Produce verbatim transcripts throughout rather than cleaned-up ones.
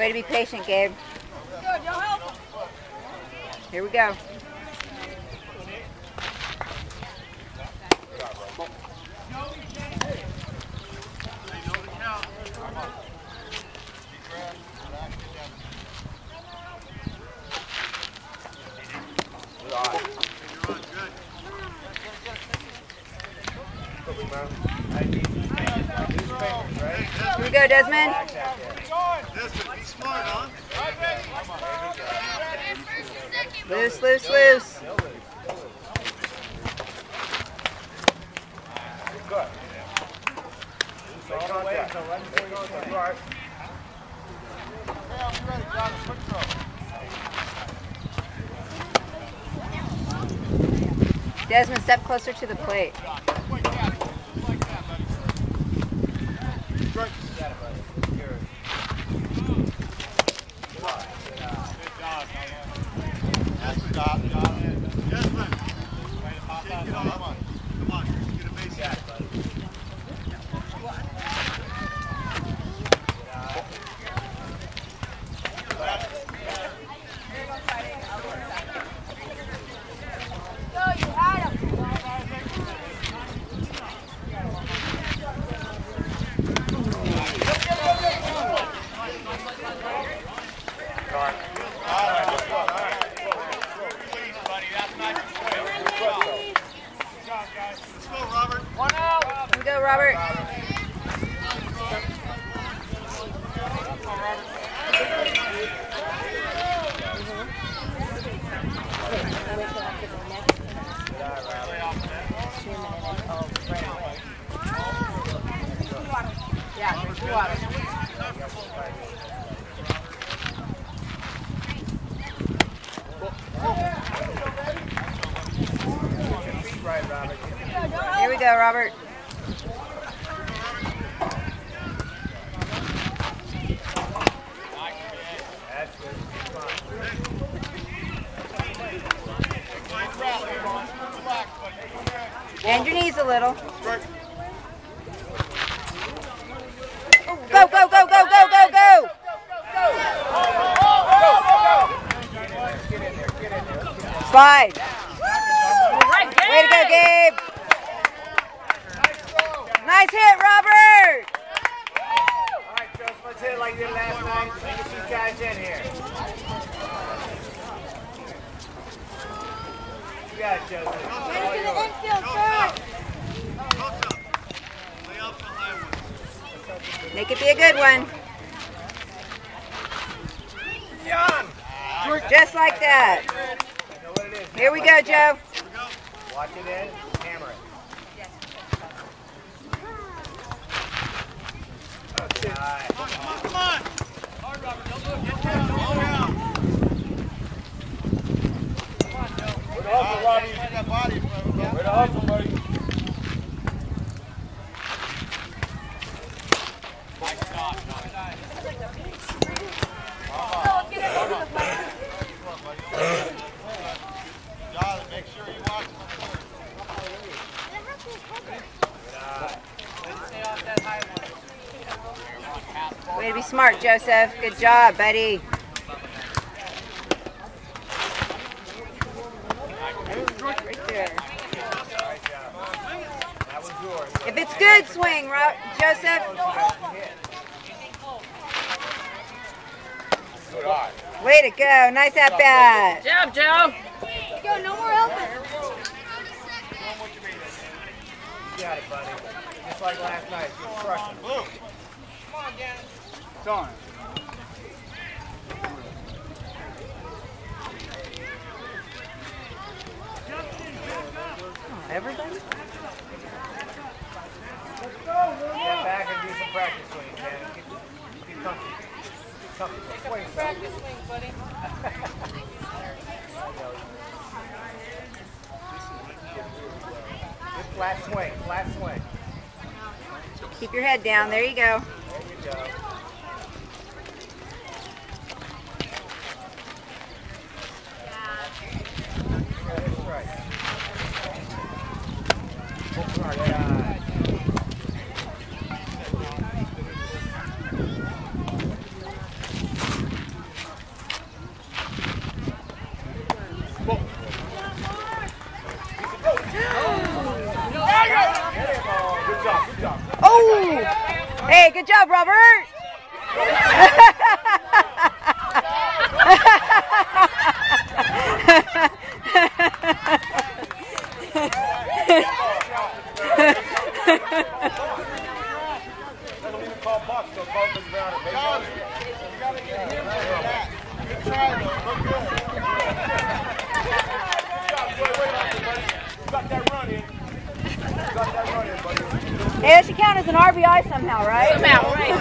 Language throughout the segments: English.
Way to be patient, Gabe. Here we go. Here we go, Desmond. Desmond, be smart, huh? Loose, loose, loose. Good. All the way until right before you start. Hey, I'll be ready, John. Quick throw. Desmond, step closer to the plate. Stop. Desmond. Come on. Come on. Get a base hit, buddy. Robert. Yeah, drink your water. Here we go, Robert. Bend your knees a little. Oh, go, go, go, go, go, go, go! Slide. Way to go, Gabe. Nice hit, Robert. All right, Joe, let's hit it like you did last night. Get you guys in here. You got it, Joseph. Get to the infield first. Make it be a good one. John. Just like that. You know what it is. Here we go, Joe. Watch it in. Hammer it. Nice. Come on, come on. Hard, Robert. Don't look. Get down. All down. Come on, Joe. Where the hustle, Robbie? That body. Where the hustle, buddy? Nice stop. Nice. John, make sure you watch it. Stay off that high one. Way to be smart, Joseph. Good job, buddy. Right there. If it's good, swing, Ro Joseph. Way to go. Nice at bat. Good job, Joe. Go, no more helping. You got it, buddy. Just like last night. You're crushing. Blue. Come on, Gannon. It's on. Everybody? Get back and do some practice swings, man. Get, get comfortable. Get comfortable. Swing. Practice swing, buddy. Good flat swing. Flat swing. Keep your head down. There you go. There you go. That's right. Smart guy. Hey, good job, Robert. Hey, that should count as an R B I somehow, right? Somehow, right.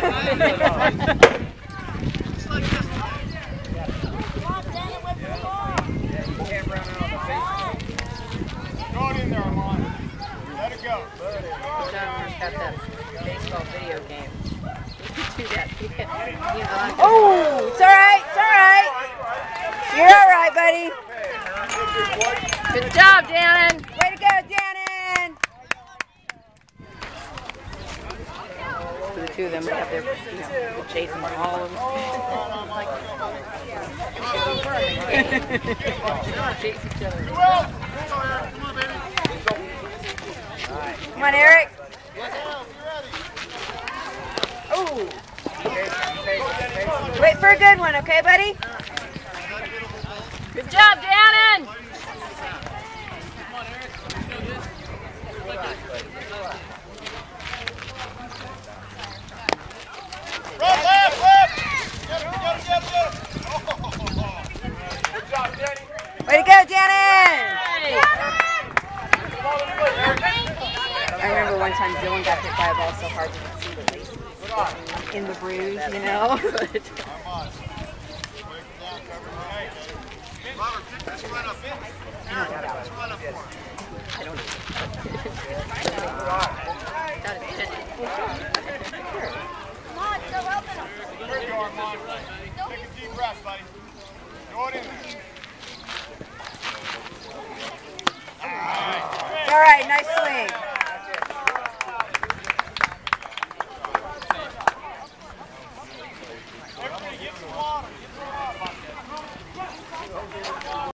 Throw it in there, Armand. Let it go. John's got that baseball video game. You can do that. You can, you know, Oh, it's all right. It's all right. You're all right, buddy. good job, Dannon. Way to go, Dannon. The two of them would have their, you know, they're chasing all of them. Chase each other. Come on, Eric. Oh! Wait for a good one, okay, buddy? Good job, Dannon. Left, left, left. Get him, get him, get him, get him. Good job, Danny. Way to go, Dannon. Hey. I remember one time Dylan got hit by a ball so hard you could see the laces in the bruise, you know? Come on. Break it down, cover it. Robert, pick this one up. Eric, pick this one up for him. I don't know. Got it. Come on, still helping him. There you go, Armand. Take a deep breath, buddy. Throw it in there. All right, nice swing.